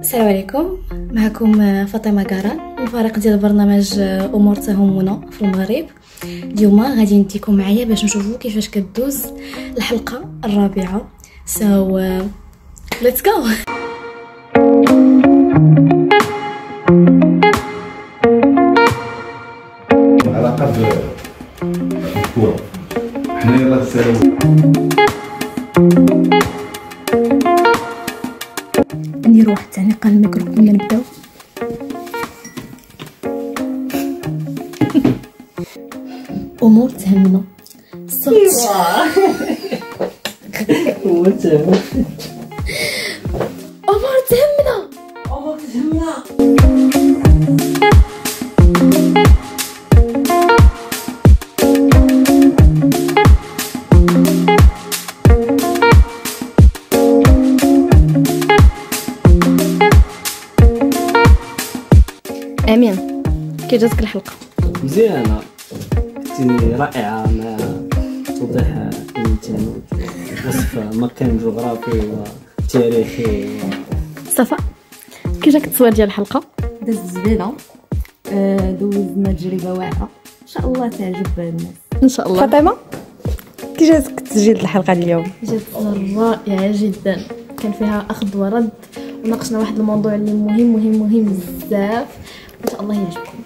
السلام عليكم، معكم فاطمه قاران من فريق ديال برنامج امور تهمنا في المغرب. اليوم غادي نديكم معايا باش نشوفوا كيفاش كدوز الحلقه الرابعه. let's go. علاقه بالكره حنا يلاه نسالو نديروا واحد التعليق على الميكرو قبل ما نبداو. امور تهمنا الصوت امور تهمنا امين. كي جاتك الحلقه؟ مزيانه، كنتي رائعه مع توضيح يمكن وصف مكان جغرافي وتاريخي. صفاء، كي جاك التصوير ديال الحلقه؟ دازت زوينه، دوزنا تجربه واعره، ان شاء الله تعجب الناس ان شاء الله. فاطمه، كي جاتك تسجيل الحلقه اليوم؟ جات رائعه جدا، كان فيها اخذ ورد وناقشنا واحد الموضوع اللي مهم بزاف، ان شاء الله يعجبكم.